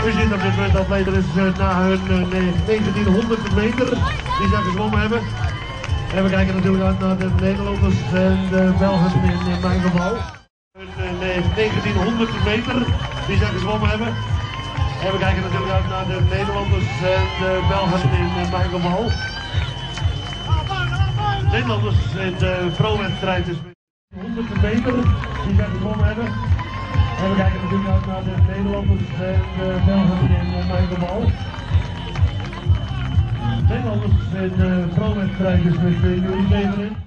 We zien op dit moment dat atleet is na hun 1900 meter die ze gezwommen hebben. En we kijken natuurlijk uit naar de Nederlanders en de Belgen in mijn geval. Hun 1900 meter die ze gezwommen hebben. En we kijken natuurlijk uit naar de Nederlanders en de Belgen in mijn geval. Nederlanders in de pro-wedstrijd dus 100 meter die ze gezwommen hebben. En we kijken natuurlijk uit naar de Nederlanders en de Belgen in mijn geval. Nederlanders in de pro-wedstrijd dus met jullie leveren.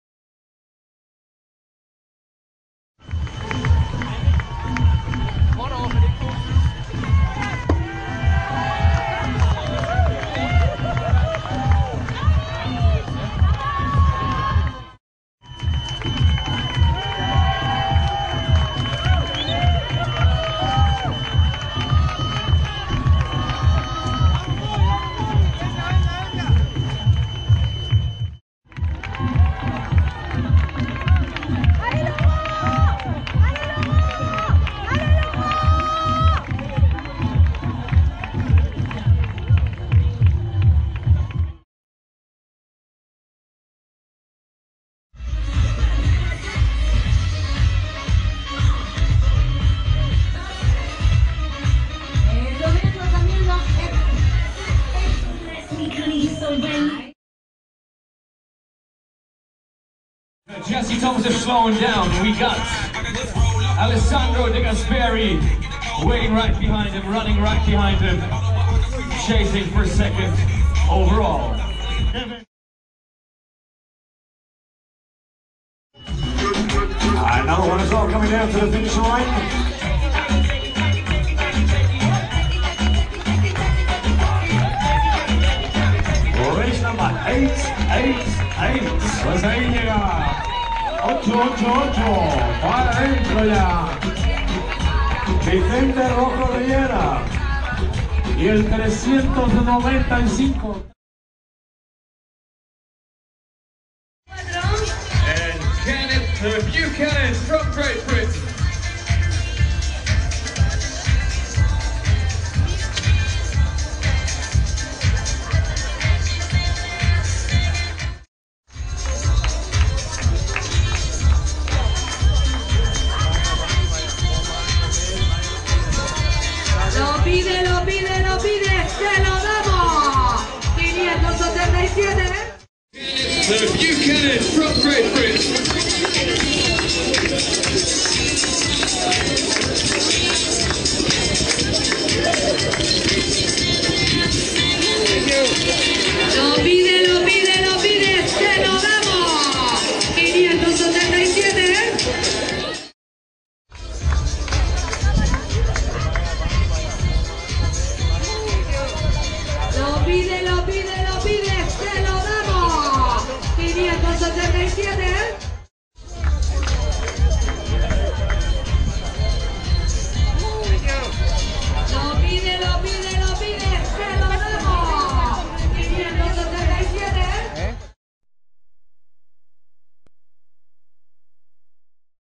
Jesse Thomas is slowing down. We got Alessandro De Gasperi waiting right behind him, running right behind him, chasing for second overall. Another one as well coming down to the finish line. Race number 888. Pues ahí llega 888 para adentro ya Vicente Rojo Rillera y el 395. And Kenneth Buchanan from Great Britain. Lo pide, ¡se lo damos! 577. Kenneth Buchanan from Great Britain.